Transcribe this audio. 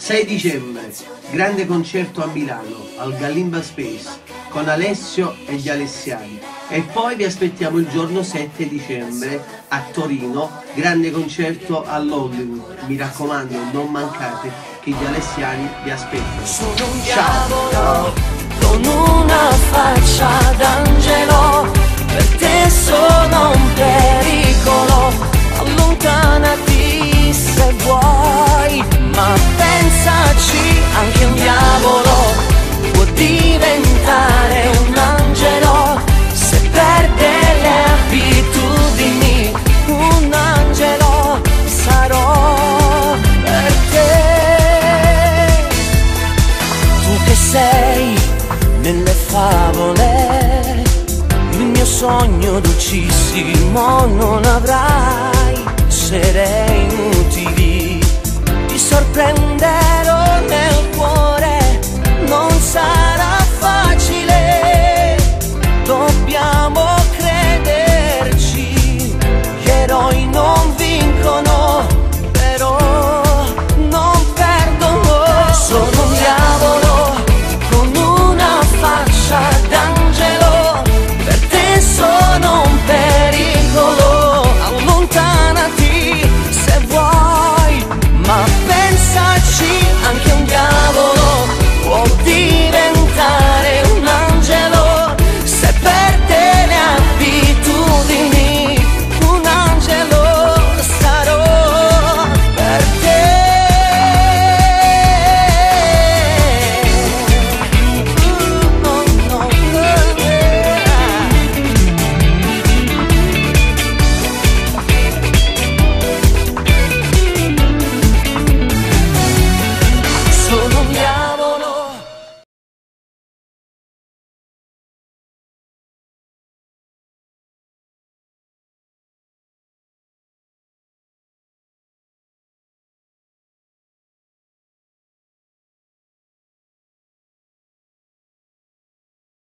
6 dicembre, grande concerto a Milano, al Galimba Space, con Alessio e gli Alessiani. E poi vi aspettiamo il giorno 7 dicembre a Torino, grande concerto all'Hollywood. Mi raccomando, non mancate, che gli Alessiani vi aspettano. Sono un diavolo con una faccia d'angelo, per te sono un pericolo, allontanati se vuoi, ma pensaci, anche un diavolo può diventare un angelo se perde le abitudini. Un angelo sarò per te. Tu che sei nelle favole, il mio sogno dolcissimo non avrai sere inutili. Ti sorprenderò nel cuore, non sarà facile, dobbiamo crederci. Gli eroi non vincono, però non perdono. Sono un diavolo con una faccia d'angelo, per te sono un pericolo, allontanati se vuoi, ma pensaci, anche un diavolo